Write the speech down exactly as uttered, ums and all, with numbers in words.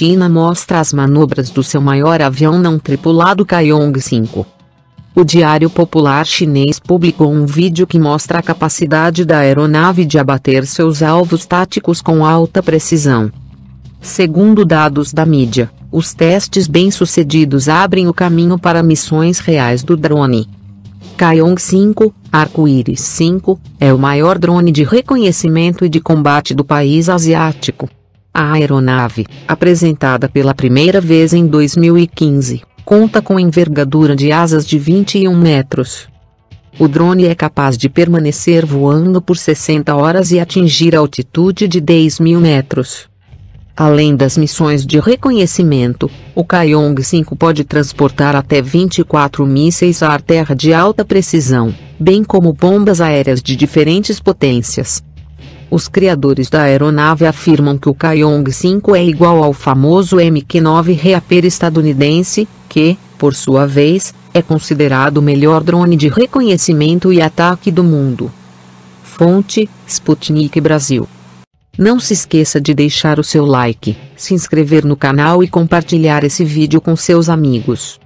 China mostra as manobras do seu maior avião não tripulado Kayong cinco. O Diário Popular Chinês publicou um vídeo que mostra a capacidade da aeronave de abater seus alvos táticos com alta precisão. Segundo dados da mídia, os testes bem-sucedidos abrem o caminho para missões reais do drone. Kayong cinco, Arco-Íris cinco, é o maior drone de reconhecimento e de combate do país asiático. A aeronave, apresentada pela primeira vez em dois mil e quinze, conta com envergadura de asas de vinte e um metros. O drone é capaz de permanecer voando por sessenta horas e atingir altitude de dez mil metros. Além das missões de reconhecimento, o Kayong cinco pode transportar até vinte e quatro mísseis ar-terra de alta precisão, bem como bombas aéreas de diferentes potências. Os criadores da aeronave afirmam que o Kayong cinco é igual ao famoso M Q nove Reaper estadunidense, que, por sua vez, é considerado o melhor drone de reconhecimento e ataque do mundo. Fonte: Sputnik Brasil. Não se esqueça de deixar o seu like, se inscrever no canal e compartilhar esse vídeo com seus amigos.